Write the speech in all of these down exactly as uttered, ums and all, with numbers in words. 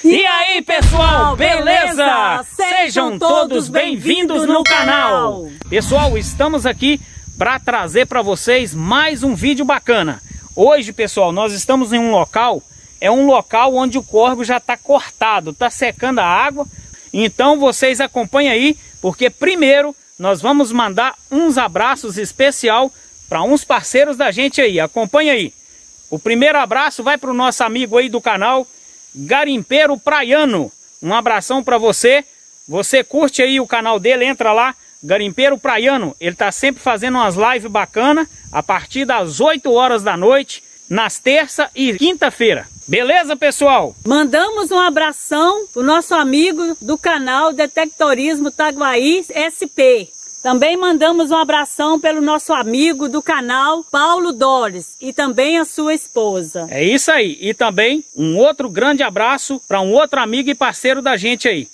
E aí, pessoal, beleza? Sejam todos bem-vindos no canal. Pessoal, estamos aqui para trazer para vocês mais um vídeo bacana. Hoje, pessoal, nós estamos em um local, é um local onde o córrego já está cortado, está secando a água. Então vocês acompanhem aí, porque primeiro nós vamos mandar uns abraços especial para uns parceiros da gente aí. Acompanha aí. O primeiro abraço vai para o nosso amigo aí do canal, Garimpeiro Praiano. Um abração para você. Você curte aí o canal dele, entra lá, Garimpeiro Praiano. Ele tá sempre fazendo umas lives bacanas a partir das oito horas da noite, nas terça e quinta-feira. Beleza, pessoal? Mandamos um abração pro nosso amigo do canal Detectorismo Itaguaí S P. Também mandamos um abração pelo nosso amigo do canal Paulo Dores e também a sua esposa. É isso aí. E também um outro grande abraço para um outro amigo e parceiro da gente aí,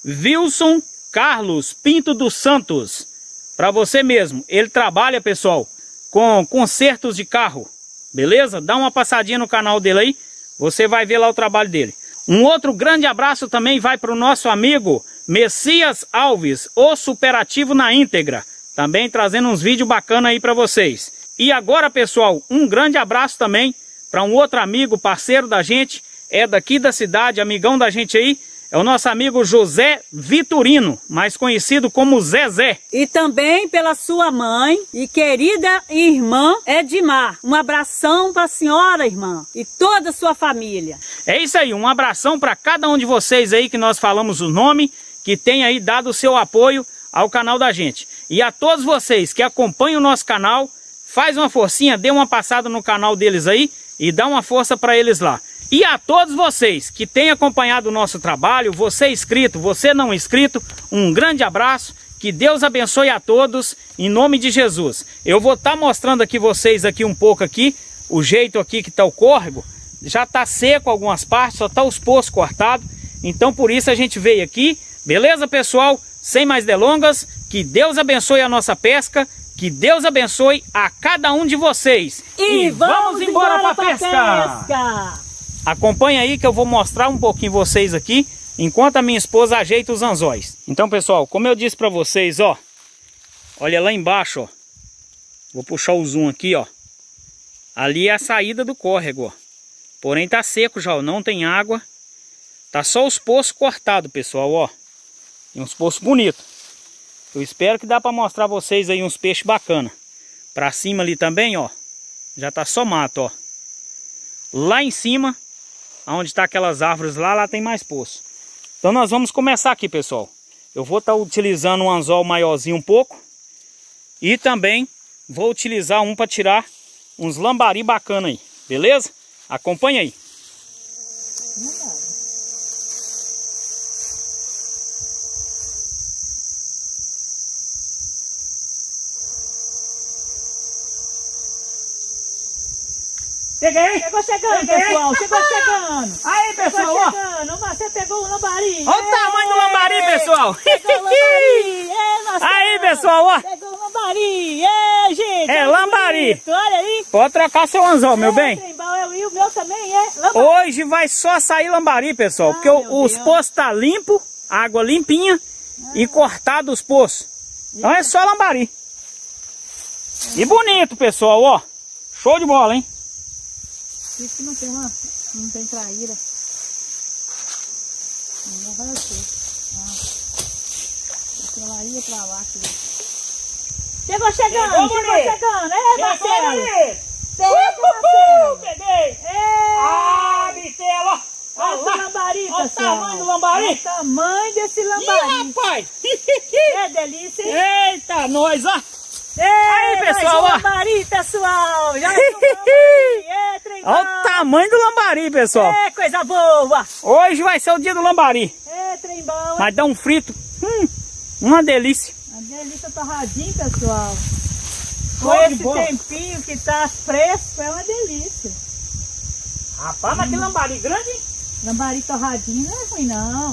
Wilson Carlos Pinto dos Santos. Para você mesmo. Ele trabalha, pessoal, com consertos de carro. Beleza? Dá uma passadinha no canal dele aí. Você vai ver lá o trabalho dele. Um outro grande abraço também vai para o nosso amigo Messias Alves, o Superativo na íntegra. Também trazendo uns vídeos bacanas aí para vocês. E agora, pessoal, um grande abraço também para um outro amigo, parceiro da gente. É daqui da cidade, amigão da gente aí. É o nosso amigo José Vitorino, mais conhecido como Zezé. E também pela sua mãe e querida irmã Edmar. Um abração para a senhora, irmã, e toda a sua família. É isso aí, um abração para cada um de vocês aí que nós falamos o nome, que tem aí dado o seu apoio ao canal da gente. E a todos vocês que acompanham o nosso canal, faz uma forcinha, dê uma passada no canal deles aí e dá uma força para eles lá. E a todos vocês que têm acompanhado o nosso trabalho, você inscrito, você não inscrito, um grande abraço, que Deus abençoe a todos, em nome de Jesus. Eu vou estar tá mostrando aqui vocês aqui um pouco aqui, o jeito aqui que está o córrego, já está seco algumas partes, só está os poços cortados, então por isso a gente veio aqui, beleza, pessoal? Sem mais delongas, que Deus abençoe a nossa pesca, que Deus abençoe a cada um de vocês. E, e vamos, vamos embora, embora para a pesca! pesca. Acompanha aí que eu vou mostrar um pouquinho vocês aqui, enquanto a minha esposa ajeita os anzóis. Então, pessoal, como eu disse para vocês, ó, olha lá embaixo, ó, vou puxar o zoom aqui, ó, ali é a saída do córrego, ó, porém tá seco já, ó, não tem água, tá só os poços cortados, pessoal, ó, e uns poços bonitos. Eu espero que dá para mostrar vocês aí uns peixes bacanas. Para cima ali também, ó, já tá só mato, ó. Lá em cima, onde está aquelas árvores lá, lá tem mais poço. Então nós vamos começar aqui, pessoal. Eu vou estar tá utilizando um anzol maiorzinho um pouco. E também vou utilizar um para tirar uns lambari bacana aí. Beleza? Acompanha aí. Peguei! Chegou chegando, Peguei. pessoal! Chegou chegando! Aí, pessoal, chegou ó! chegando. Você pegou o lambari! Olha o tamanho do lambari, pessoal! Pegou o lambari! É, aí, pessoal, ó! Pegou o lambari! É, gente! É lambari! Bonito. Olha aí! Pode trocar seu anzol, é, meu bem! E o meu também é lambari! Hoje vai só sair lambari, pessoal! Ah, porque os Deus. Poços tá limpo, água limpinha ah. e cortado os poços. Então é só lambari! E bonito, pessoal, ó! Show de bola, hein? Isso que não tem uma, não tem traíra. Não vai ser. Ah. Porque ela ia pra lá. Aqui. Chegou chegando, chegou, chegou chegando. É, Marcelo. Pega, Marcelo. Peguei. É. Ah, Bitela. Olha o lambari, pessoal. Olha o tamanho do lambari. Olha o tamanho desse lambari. Ih, rapaz. É delícia, hein? Eita, nós, ó. Ei, aí, pessoal, ó. Lambari, pessoal. Já é, trem. Olha o tamanho do lambari, pessoal. É, coisa boa. Hoje vai ser o dia do lambari. É, trem bom. Vai dar um frito. Hum, uma delícia. Uma delícia torradinho, pessoal. Com esse boa. Tempinho que tá fresco, é uma delícia. Rapaz, hum. Mas que lambari grande, hein? Lambari torradinho não é ruim, não.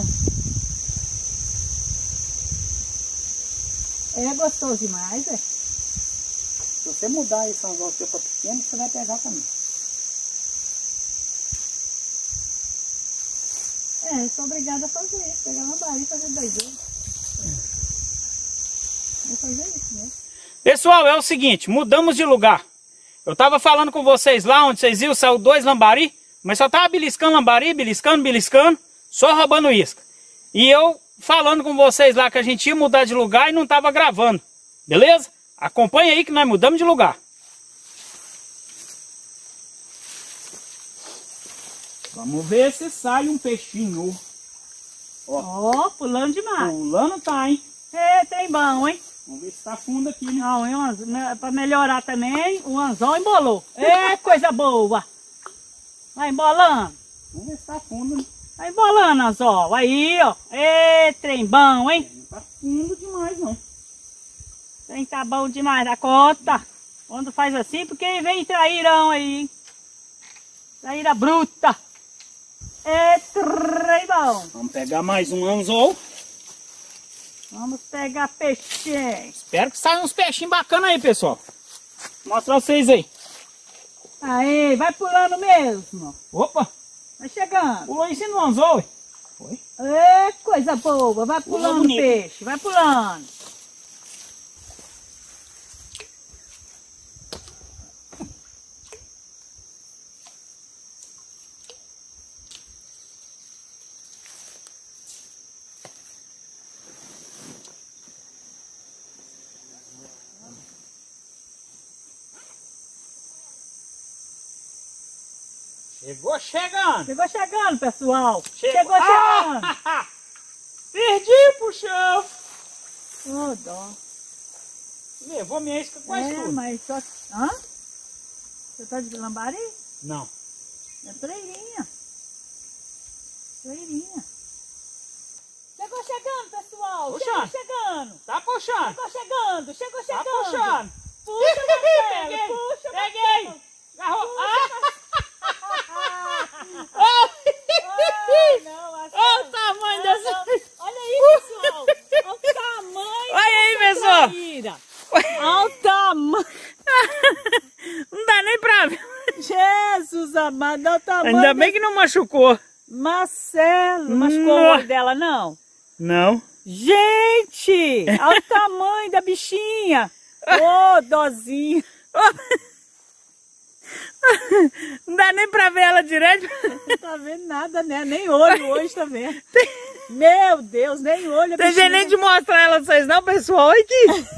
É gostoso demais, é. Se você mudar esse anzol seu para pequeno, você vai pegar também. É, sou obrigada a fazer isso, pegar lambari e fazer doideira. Vou fazer isso mesmo. Pessoal, é o seguinte, mudamos de lugar. Eu tava falando com vocês lá, onde vocês viram, saiu dois lambari, mas só tava beliscando lambari, beliscando, beliscando, só roubando isca. E eu falando com vocês lá que a gente ia mudar de lugar e não tava gravando, beleza? Acompanha aí que nós mudamos de lugar. Vamos ver se sai um peixinho. Ó, oh, pulando demais. Pulando tá, hein? É, tem bom, hein? Vamos ver se tá fundo aqui, né? Não, hein, para melhorar também, o anzol embolou. É, coisa boa. Vai embolando. Vamos ver se tá fundo, né? Vai embolando, anzol. Aí, ó. É, trem bom, hein? Não tá fundo demais, não. Trem tá bom demais da conta. Quando faz assim, porque vem trairão aí, hein? Traíra bruta. É, trem bom. Vamos pegar mais um anzol. Vamos pegar peixinho. Espero que saiam uns peixinhos bacanas aí, pessoal. Vou mostrar vocês aí. Aí, vai pulando mesmo. Opa! Vai chegando. Pulou aí no anzol. Foi? É, coisa boa. Vai pulando o bonito. peixe. Vai pulando. Chegou chegando. Chegou chegando, pessoal. Chegou, Chegou chegando. Ah! Perdi pro chão. Ô, dó. Levou minha isca quase É, tudo. mas só... Hã? Você tá de lambari? Não. É treirinha. Treirinha. Chegou chegando, pessoal. Puxando. Chegou chegando. Tá puxando. Chegou chegando. Chegou Tá chegando. puxando. Puxa, Marcelo. Peguei. Puxa, Peguei. Marcelo. Agarrou. Puxa, Ah! Ai, não, Olha o Marcelo. tamanho Ah, dessa... não. Olha aí, pessoal. Olha o tamanho. Olha aí, dessa pessoal. traíra. Olha o tamanho. Não dá nem pra ver. Jesus amado, olha o tamanho. Ainda bem que não machucou. Marcelo, não machucou o Não. olho dela, não? Não. Gente, olha o tamanho da bichinha. Ô, oh, dozinha. Não dá nem pra ver ela direito. Não tá vendo nada, né? Nem olho hoje tá vendo. Meu Deus, nem olho. a Tem bichinha. jeito nem de mostrar ela pra vocês não, pessoal. Olha aqui.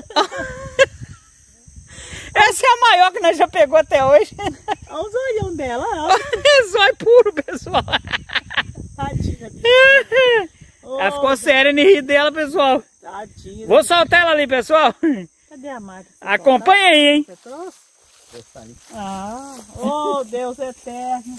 Essa é a maior que nós já pegou até hoje. Olha os olhão dela. Olha. É zóio puro, pessoal. Tadinha. Oh, Ela ficou séria no rir dela, pessoal. tadinha. Vou soltar ela ali, pessoal. Cadê a marca? Acompanha aí, hein. Você trouxe? Ah, oh Deus eterno.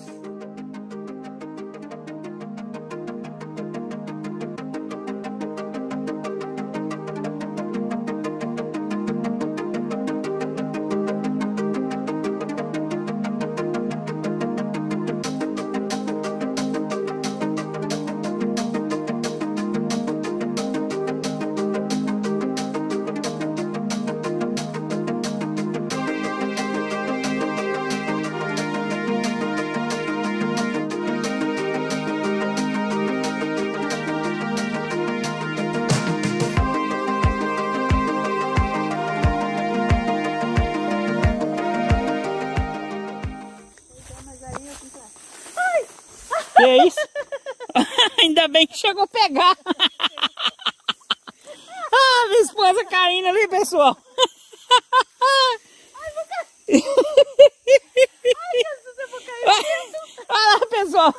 Que é isso? Ainda bem que chegou a pegar. Ah, minha esposa caindo ali, pessoal. Ai, vou cair. Ai, Jesus, eu vou cair. Olha lá, pessoal.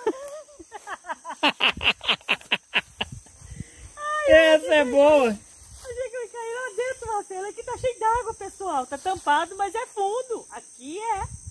Ai, Essa é boa. achei que eu ia cair lá dentro, Marcelo. Aqui tá cheio d'água, pessoal. Tá tampado, mas é fundo. Aqui é.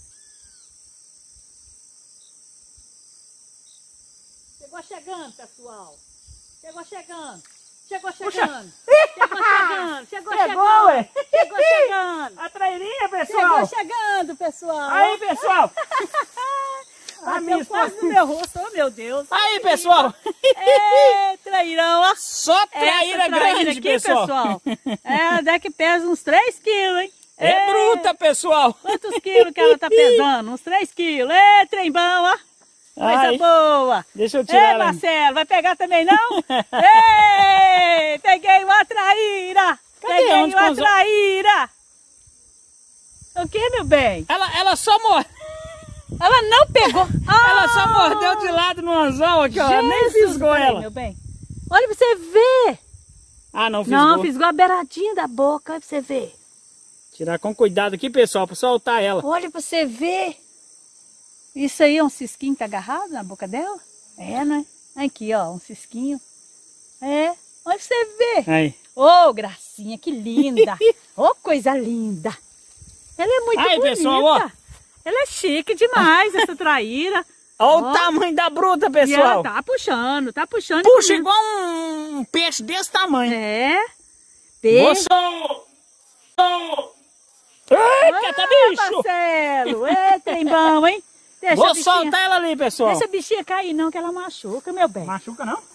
Chegou chegando, pessoal. Chegou chegando. Chegou chegando. Chegou chegando. Chegou Chegou, chegando. ué. Chegou chegando. A trairinha, pessoal. Chegou chegando, pessoal. Aí, pessoal. Ah, a minha meu, quase esposa. no meu rosto. Oh, meu Deus. Aí, pessoal. É, trairão, ó. Só traíra Essa grande, aqui, pessoal. É, daqui pesa uns três quilos, hein? É bruta, pessoal. Quantos quilos que ela tá pesando? Uns três quilos. É, trem bom, ó. Coisa Ai, boa. deixa eu tirar Ei, ela. Marcelo, vai pegar também não? Ei, peguei uma traíra. Cadê? Peguei Onde uma com os- traíra. O que, meu bem? Ela, ela só mor... Ela não pegou. ela só Ah, mordeu de lado no anzol aqui, ó. Nem Jesus, fisgou peraí, ela. meu bem. Olha pra você ver. Ah, não fisgou. Não, fisgou a beiradinha da boca, olha pra você ver. Tirar com cuidado aqui, pessoal, pra soltar ela. Olha pra você ver. Isso aí é um cisquinho que tá agarrado na boca dela? É, né? Aqui, ó, um cisquinho. É, olha pra você ver. Aí. Ô, gracinha, que linda. Ô, coisa linda. Ela é muito Aí, bonita. pessoal, ó. Ela é chique demais, essa traíra. Olha Ó. o tamanho da bruta, E ela pessoal. tá puxando, tá puxando. e Puxa comendo. igual um peixe desse tamanho. É. Vou Peixe. sol... sol... Eita, tá bicho! Marcelo, é trem bom, hein? Deixa Vou a bichinha, soltar ela ali, pessoal. deixa a bichinha cair não, que ela machuca, meu bem. Machuca não?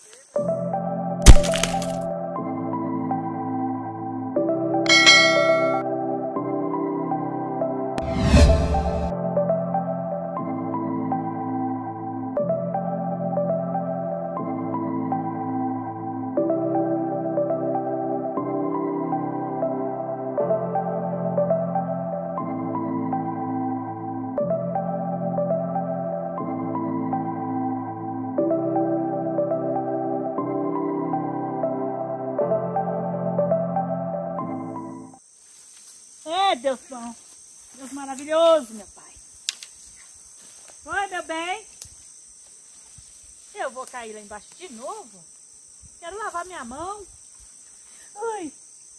É, Deus bom. Deus maravilhoso, meu pai. Oi, meu bem. Eu vou cair lá embaixo de novo. Quero lavar minha mão. Oi.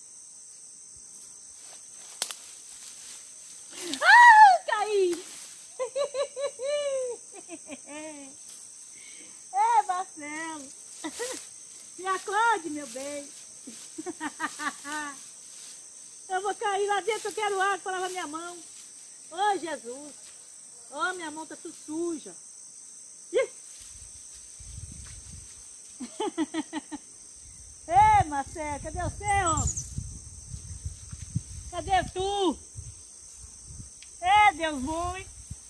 Ah, caí. É, Marcelo. Me acorde, meu bem. Eu vou cair lá dentro, eu quero água para lavar minha mão. Ô, Jesus. Ô, minha mão tá tudo suja. Ih. Ei, Marcelo, cadê você, homem? Cadê tu? É, Deus ruim.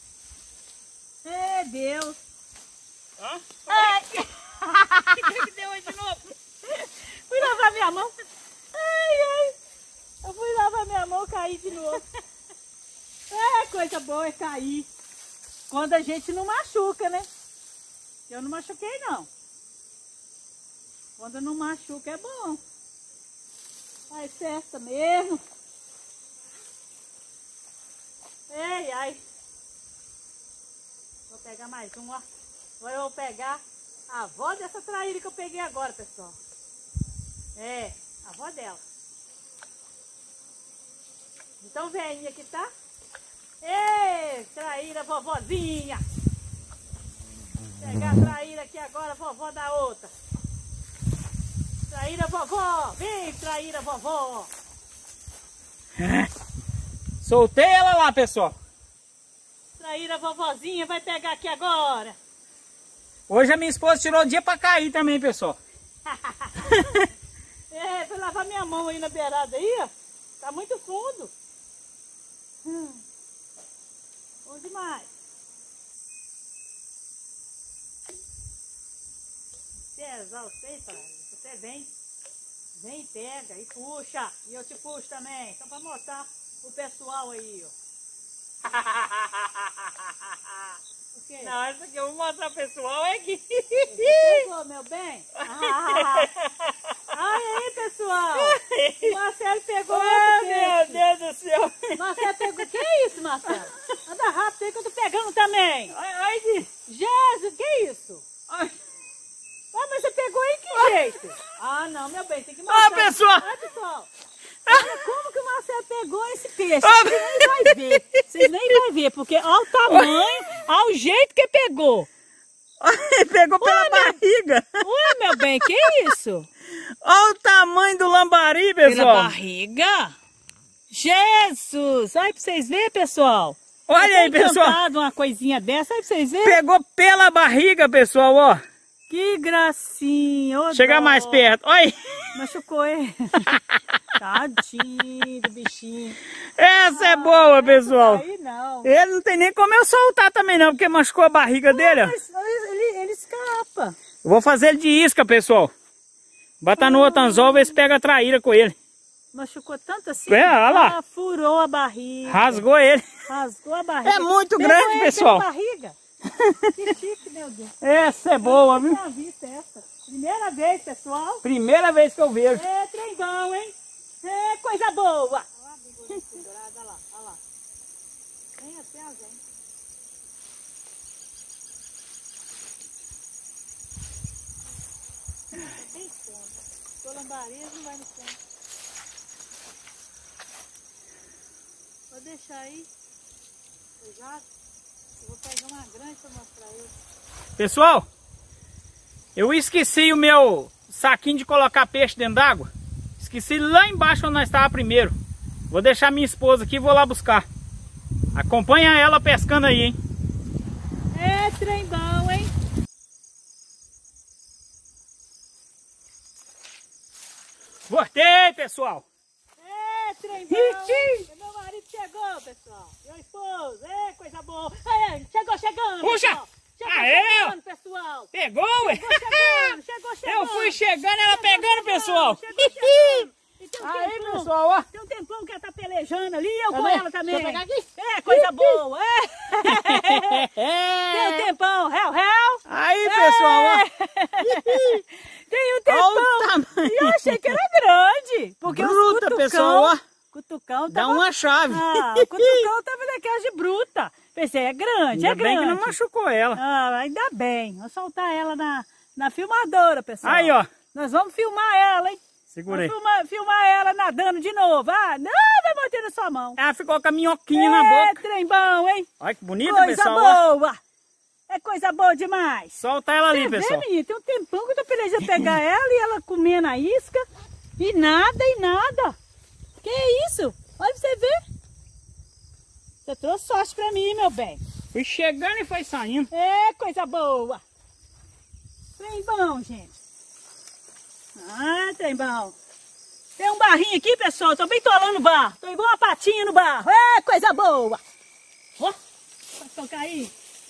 É, Deus. Hã? Ai. O que que deu aí de novo? Fui lavar minha mão. Ai, ai. Eu fui lavar minha mão e caí de novo. É, coisa boa é cair. Quando a gente não machuca, né? Eu não machuquei, não. Quando não machuca é bom. Faz festa mesmo. Ei, ai. Vou pegar mais um, ó. Agora eu vou pegar a avó dessa traíra que eu peguei agora, pessoal. É, a avó dela. Então, velhinha que tá. Ei, traíra, vovozinha. Pegar a traíra aqui agora, vovó da outra. Traíra, vovó. Vem, traíra, vovó. Soltei ela lá, pessoal. Traíra, vovozinha, vai pegar aqui agora. Hoje a minha esposa tirou o dia pra cair também, pessoal. É, vou lavar minha mão aí na beirada aí, ó. Tá muito fundo. Hum. Bom demais. Pesar você, pai. Você vem, vem, pega e puxa. E eu te puxo também. Só pra mostrar o pessoal aí, ó. O quê? Não, essa que eu vou mostrar pro pessoal é que... Pegou, meu bem? Ah, olha aí, pessoal. O Marcelo pegou outro Oh, peixe. meu Deus do céu. Marcelo pegou. Que é isso, Marcelo? Anda rápido aí que eu tô pegando também. Ai, ai, de... Jesus, que é isso? ai. Ah, mas você pegou em que jeito? Ah, não, meu bem, tem que mostrar. Ah, pessoal. Ah, pessoal. Olha como que o Marcelo pegou esse peixe. Ah, Vocês nem vão ver. Vocês nem vão ver, porque olha o tamanho, olha o jeito que pegou. Pegou pela Ué, meu- barriga. Ué, meu bem, que isso? Olha o tamanho do lambari, Pela pessoal. barriga? Jesus! Olha pra vocês verem, pessoal. Olha aí, Eu tô pessoal. encantado uma coisinha dessa, olha pra vocês verem. Pegou pela barriga, pessoal, ó. Que gracinha. Ô, Chegar dó. mais perto. Olha. Machucou ele. Tadinho do bichinho. Essa é boa, pessoal. Aí não. Ele não tem nem como eu soltar também não, porque machucou a barriga dele, ó. Mas ele, ele escapa. Eu vou fazer ele de isca, pessoal. Botar no outro anzol, ver se pega a traíra com ele. Machucou tanto assim? É, olha lá. Ah, furou a barriga. Rasgou ele. Rasgou a barriga. É muito Pegou grande, ele pessoal. pela barriga. Que chique, meu Deus. Essa é boa, viu? Eu nunca tinha visto essa. Primeira vez, pessoal. Primeira vez que eu vejo. É trem bom, hein? É coisa boa. Olha lá, olha lá, olha lá. Vem até a gente. É bem fundo. O lambariz não vai no fundo. Vou deixar aí. Exato. Eu vou pegar uma grande para mostrar ele. Pessoal, eu esqueci o meu saquinho de colocar peixe dentro d'água. Esqueci lá embaixo onde nós estávamos primeiro. Vou deixar minha esposa aqui e vou lá buscar. Acompanha ela pescando aí, hein? É trem bom, hein? Voltei, pessoal. É trem bom. Meu marido chegou, pessoal. Meu esposo. É coisa boa. É, chegou chegando. Puxa. Pessoal. Chegou Ah, é? chegando, pessoal. Pegou, ué? Chegou chegando, chegou chegando. Eu fui chegando, ela Chegou pegando, chegando, pessoal. Chegou chegando. E tem um Aí, tempão, pessoal, ó. tem um tempão que ela tá pelejando ali, eu Tá com vendo? ela também. Deixa eu pegar aqui. É, coisa boa. É. Tem um tempão, réu, réu. Aí, pessoal, ó. Tem um Olha o tempão. tamanho. E eu achei que era grande. Porque Bruta, os cutucão, pessoal, ó. cutucão Dá tava... uma chave. Ah, o cutucão tava daquelas de bruta. Pensei, é grande, Ainda é bem grande. que não machucou ela. Ah, ainda bem. Vou soltar ela na, na filmadora, pessoal. Aí, ó. Nós vamos filmar ela, hein? Segura aí. Vamos filmar, filmar ela nadando de novo. Ah, não, vai bater na sua mão. Ela ficou com a minhoquinha na É, boca. trem bom, hein? Olha que bonita, Coisa pessoal. ó. boa. É coisa boa demais. Solta ela ali, Você vê, pessoal. menina, tem um tempão que eu tô pelejando pegar ela e ela comendo a isca. E nada, e nada. Que isso? Olha pra você ver. Você trouxe sorte pra mim, meu bem. Fui chegando e foi saindo. É, coisa boa. Trem bom, gente. Ah, trem bom. Tem um barrinho aqui, pessoal. Tô bem tolando no barro. Tô igual uma patinha no barro. É, coisa boa. Ó, pode tocar aí.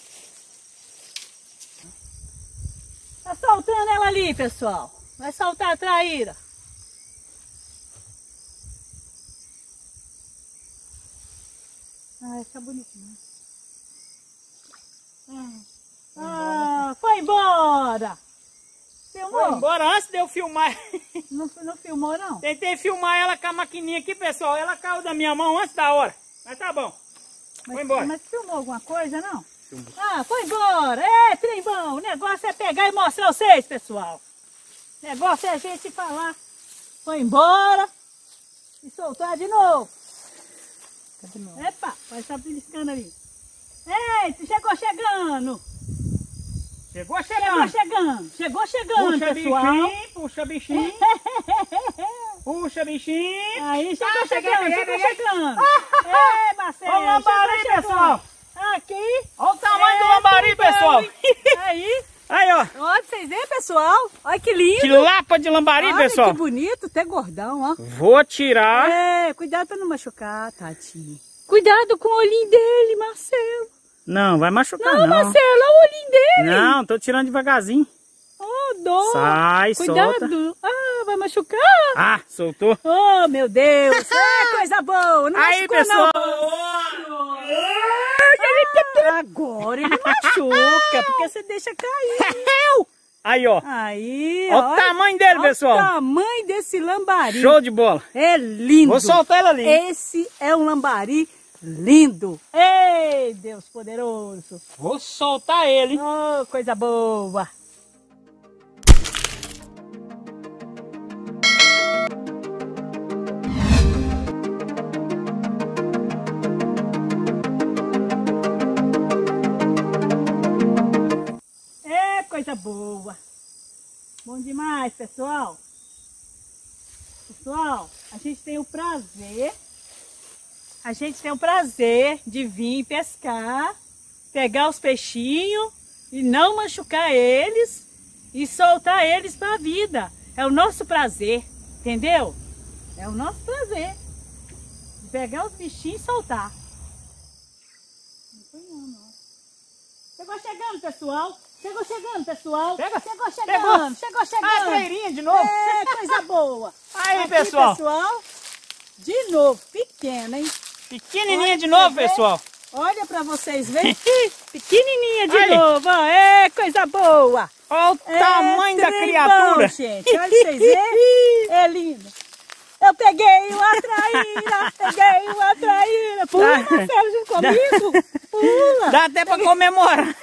Tá soltando ela ali, pessoal. Vai soltar a traíra. Ai, fica bonitinho. Hum. Ah, foi embora. Filmou? Foi embora antes de eu filmar. Não, não filmou, não? Tentei filmar ela com a maquininha aqui, pessoal. Ela caiu da minha mão antes da hora. Mas tá bom. Mas, Foi embora. mas filmou alguma coisa, não? Filmou. Ah, foi embora. É, trem bom. O negócio é pegar e mostrar vocês, pessoal. O negócio é a gente falar. Foi embora. E soltar de novo. De novo. Epa, vai estar beliscando ali. Eita, chegou chegando. Chegou Chegou chegando. chegando. Chegou chegando, Puxa pessoal. bichinho, puxa bichinho. Puxa bichinho. Aí, chegou Ah, cheguei, chegando, cheguei, chegou cheguei. chegando. É, Marcelo. Olha o lambari, chegou chegando. pessoal. Aqui. Olha o tamanho do É, lambari, então, pessoal. hein? Aí. Aí, ó. Olha pra vocês verem, pessoal. Olha que lindo. Que lapa de lambari, Olha pessoal. que bonito, até gordão, ó. Vou tirar. É, cuidado pra não machucar, Tati. Cuidado com o olhinho dele, Marcelo. Não, vai machucar Não, não. Marcelo, olha o olhinho dele. Não, tô tirando devagarzinho. Oh, dó. Sai, Cuidado. solta. Ah, vai machucar. Ah, soltou. Oh, meu Deus. É coisa boa. Não Aí, machucou, pessoal. não. Agora ele machuca, porque você deixa cair. Aí, ó. Aí, Olha o tamanho dele, olha pessoal. o tamanho desse lambari. Show de bola. É lindo. Vou soltar ela ali. Esse é um lambari lindo. Ei, Deus poderoso. Vou soltar ele. Oh, coisa boa. É, coisa boa. Bom demais, pessoal. Pessoal, a gente tem o prazer, a gente tem o prazer de vir pescar, pegar os peixinhos e não machucar eles e soltar eles para a vida. É o nosso prazer, entendeu? É o nosso prazer. De pegar os bichinhos e soltar. Não foi não, não. Chegou chegando, pessoal. Chegou chegando, pessoal. Pega. Chegou chegando. Pegou. Chegou chegando. Ah, trairinha de novo. É, coisa boa. Aí, aqui, pessoal. pessoal. De novo, pequena, hein? Pequenininha Olha de novo, pra ver. pessoal. Olha pra vocês verem. Pequenininha de Aí. novo, ó. É, coisa boa. Olha o É, tamanho da trem criatura. bom, gente. Olha pra vocês verem. É lindo. Eu peguei uma traíra, peguei uma traíra. Pula, Dá. Marcelo, junto comigo. Pula. Dá até pra comemorar.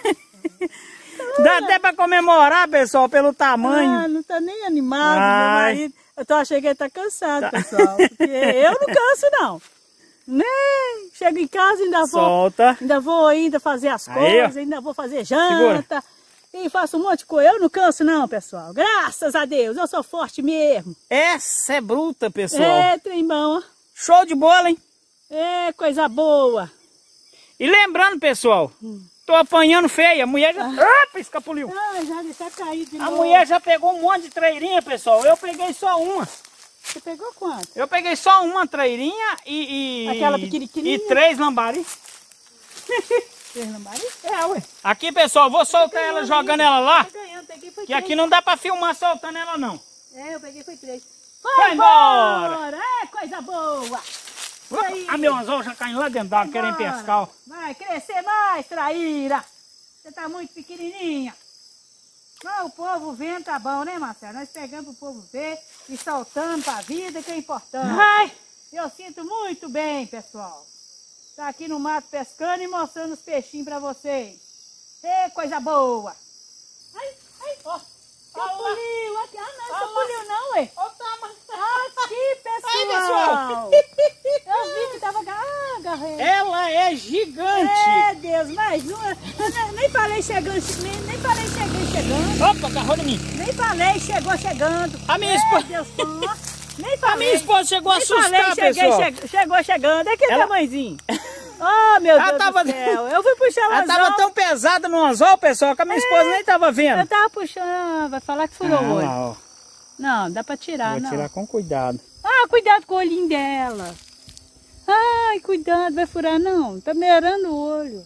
Dá até pra comemorar, pessoal, pelo tamanho. Ah, não tá nem animado, meu Ai. marido. Eu tô achando que ele tá cansado, pessoal. Porque eu não canso, não. Nem. Chego em casa, ainda vou, Solta. ainda vou ainda fazer as Aí, coisas, ó. ainda vou fazer janta. E faço um monte de coisa. Eu não canso, não, pessoal. Graças a Deus, eu sou forte mesmo. Essa é bruta, pessoal. É, trem bom, ó. Show de bola, hein? É, coisa boa. E lembrando, pessoal, Hum. tô apanhando feia. A mulher já... Opa, escapuliu. Ah, já deixa cair de A novo. mulher já pegou um monte de trairinha, pessoal. Eu peguei só uma. Você pegou quanto? Eu peguei só uma trairinha e... e Aquela pequenininha? E três lambari. Três lambari? É, ué. Aqui, pessoal, vou soltar ela jogando ela lá. Tô ganhando, peguei foi Que três. aqui não dá pra filmar soltando ela, não. É, eu peguei foi três. Vai embora! É, coisa boa. Aí. Ah, meu anzol já caindo lá dentro d'água, querendo Bora. pescar. Ó. Vai crescer mais, traíra. Você tá muito pequenininha. Mas o povo vendo tá bom, né, Marcelo? Nós pegamos o povo ver e soltando pra vida, que é importante. Ai. Eu sinto muito bem, pessoal. Tá aqui no mato pescando e mostrando os peixinhos pra vocês. É coisa boa. Ai, ai, ó. Escapuliu aqui. Ah, não, escapuliu não, ué. Ó, tá, mas... Aqui, pessoal. Aí, pessoal. Eu vi que tava... Ah, agarrei. Ela é gigante. É, Deus, mais uma. Eu nem, nem falei chegando, nem, nem falei chegando, chegando. Opa, agarrou em mim. Nem falei, chegou chegando. A minha É, esposa... Deus, só. Nem A falei. minha esposa chegou a nem assustar, falei, cheguei, pessoal. che- chegou chegando. É que Ela- tamanhozinho. Oh, meu Ela Deus tava- do céu. Eu fui puxar o Ela anzol. tava tão pesada no anzol, pessoal, que a minha esposa nem tava vendo. Eu tava puxando. Vai falar que furou Ah, o olho. lá, ó. Não, dá pra tirar, Vou não. tirar com cuidado. Ah, cuidado com o olhinho dela. Ai, cuidado, vai furar não. Tá meirando o olho.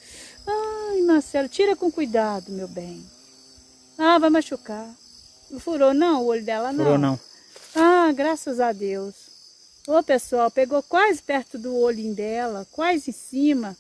Ai, Marcelo, tira com cuidado, meu bem. Ah, vai machucar. Não furou não o olho dela, não? Furou não. Ah, graças a Deus. Ô, pessoal, pegou quase perto do olhinho dela, quase em cima.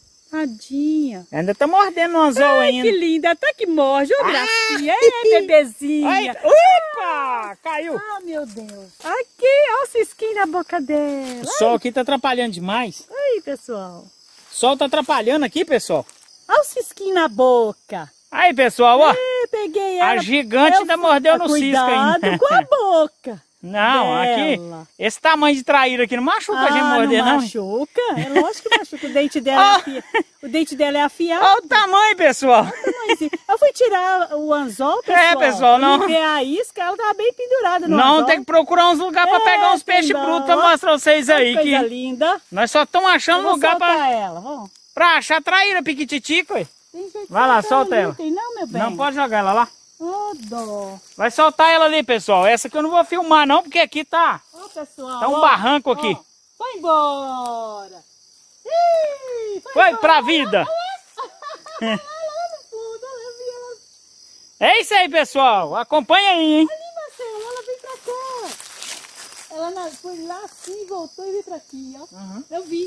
Tadinha. Ainda tá mordendo no anzol Ai, ainda. que linda, até que morde, ô gracinha. É, bebezinha. Ai, opa! Caiu. Ah, meu Deus. Aqui, olha o cisquinho na boca dela. O sol aqui tá atrapalhando demais. Aí, pessoal. O sol tá atrapalhando aqui, pessoal. Olha o cisquinho na boca. Aí, pessoal, ó. É, peguei ela. A gigante Eu ainda fui- mordeu no cisco Cuidado ainda. com a boca. Não, aqui, dela. esse tamanho de traíra aqui não machuca a gente Ah, morder, não não. machuca? É lógico que machuca. O dente dela é Ó. afiado. O dente dela é afiado. Olha o tamanho, pessoal. Tamanhozinho. Eu fui tirar o anzol, pessoal. É, pessoal, não- E ver a isca, ela tava bem pendurada no Não, anzol. tem que procurar uns lugares pra É, pegar uns tem peixes bom. brutos pra mostrar vocês aí. Coisa Que linda. nós só estamos Eu achando vou lugar soltar pra, ela, vamos. pra achar traíra piquititico. ué. Tem jeito de Vai lá, soltar solta ali, ela. Tem não, meu bem? Não pode jogar ela lá. Ô, dó. Vai soltar ela ali, pessoal. Essa aqui eu não vou filmar não, porque aqui tá, Ô, pessoal. tá um ó, barranco aqui. ó. Foi embora. Ih, foi Foi embora. pra vida. Olha lá no fundo, olha, eu vi ela. É isso aí, pessoal. Acompanha aí, hein? Ali, Marcelo, ela veio pra cá. Ela na- foi lá assim, voltou e veio pra aqui, ó. Uhum. Eu vi.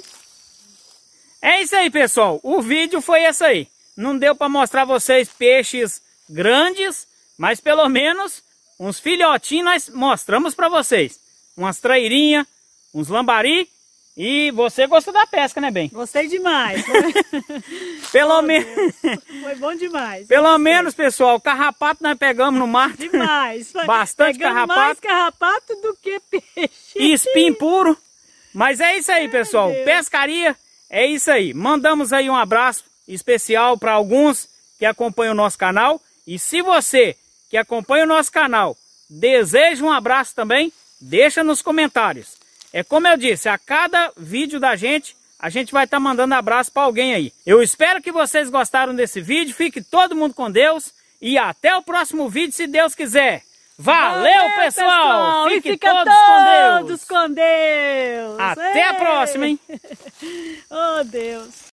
É isso aí, pessoal. O vídeo foi esse aí. Não deu para mostrar vocês peixes grandes, mas pelo menos uns filhotinhos nós mostramos para vocês. Umas trairinhas, uns lambari. E você gostou da pesca, né, bem? Gostei demais. Pelo menos, Foi bom demais. pelo menos, pessoal, carrapato nós pegamos no mar. Demais. Foi Bastante pegando carrapato. mais carrapato do que peixe. E espinho puro. Mas é isso aí, pessoal. Deus. Pescaria, é isso aí. Mandamos aí um abraço especial para alguns que acompanham o nosso canal. E se você que acompanha o nosso canal deseja um abraço também, deixa nos comentários. É como eu disse, a cada vídeo da gente, a gente vai estar mandando abraço para alguém aí. Eu espero que vocês gostaram desse vídeo. Fique todo mundo com Deus E até o próximo vídeo, se Deus quiser. Valeu, Valeu pessoal! pessoal. Fiquem E fica todos, todos com Deus! com Deus! Até a próxima, hein? Oh, Deus!